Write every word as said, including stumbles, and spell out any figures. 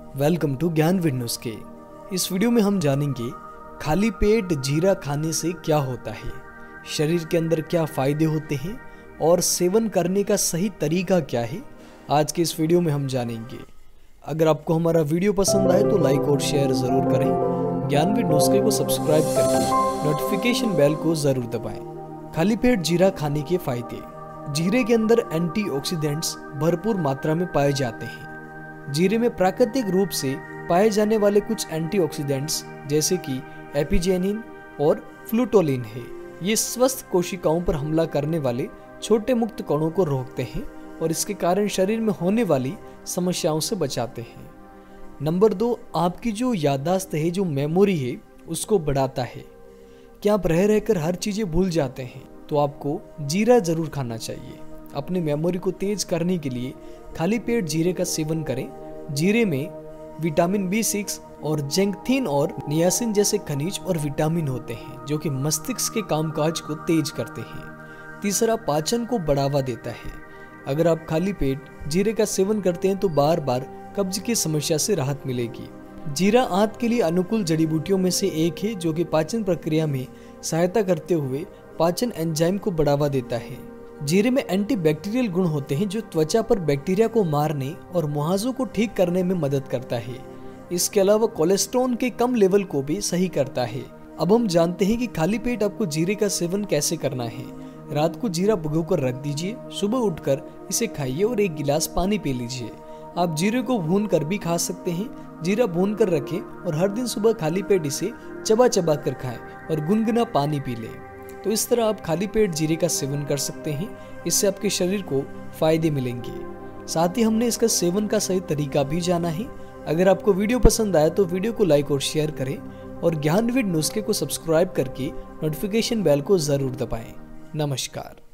Welcome to Gyanvid नुस्खे। इस video में हम जानेंगे खाली पेट जीरा खाने से क्या होता है, शरीर के अंदर क्या फायदे होते हैं और सेवन करने का सही तरीका क्या है। आज के इस वीडियो में हम जानेंगे। अगर आपको हमारा वीडियो पसंद आए तो लाइक और शेयर जरूर करें। ज्ञानविद नुस्खे को सब्सक्राइब करके नोटिफिकेशन बेल को जरूर दबाएं। खाली पेट जीरा खाने के फायदे। जीरे के अंदर एंटीऑक्सीडेंट्स भरपूर मात्रा में पाए जाते हैं। जीरे में प्राकृतिक रूप से पाए जाने वाले कुछ एंटीऑक्सीडेंट्स जैसे कि एपिजेनिन और फ्लूटोलिन है। ये स्वस्थ कोशिकाओं पर हमला करने वाले छोटे मुक्त कणों को रोकते हैं और इसके कारण शरीर में होने वाली समस्याओं से बचाते हैं। नंबर दो, आपकी जो याददाश्त है, जो मेमोरी है, उसको बढ़ाता है। क्या आप रह रहकर हर चीजें भूल जाते हैं? तो आपको जीरा जरूर खाना चाहिए। अपनी मेमोरी को तेज करने के लिए खाली पेट जीरे का सेवन करें। जीरे में विटामिन बी सिक्स और जेंगथिन और नियासिन जैसे खनिज और विटामिन होते हैं जो कि मस्तिष्क के कामकाज को तेज करते हैं। तीसरा, पाचन को बढ़ावा देता है। अगर आप खाली पेट जीरे का सेवन करते हैं तो बार बार कब्ज की समस्या से राहत मिलेगी। जीरा आंत के लिए अनुकूल जड़ी बूटियों में से एक है जो कि पाचन प्रक्रिया में सहायता करते हुए पाचन एंजाइम को बढ़ावा देता है। जीरे में एंटीबैक्टीरियल गुण होते हैं जो त्वचा पर बैक्टीरिया को मारने और मुहासों को ठीक करने में मदद करता है। इसके अलावा कोलेस्ट्रॉल के कम लेवल को भी सही करता है। अब हम जानते हैं कि खाली पेट आपको जीरे का सेवन कैसे करना है। रात को जीरा भिगोकर रख दीजिए, सुबह उठकर इसे खाइए और एक गिलास पानी पी लीजिए। आप जीरे को भून कर भी खा सकते हैं। जीरा भून कर रखें और हर दिन सुबह खाली पेट इसे चबा चबा कर खाएं और गुनगुना पानी पी लें। तो इस तरह आप खाली पेट जीरे का सेवन कर सकते हैं। इससे आपके शरीर को फायदे मिलेंगे। साथ ही हमने इसका सेवन का सही तरीका भी जाना है। अगर आपको वीडियो पसंद आया तो वीडियो को लाइक और शेयर करें और ज्ञानविद नुस्खे को सब्सक्राइब करके नोटिफिकेशन बेल को जरूर दबाएं। नमस्कार।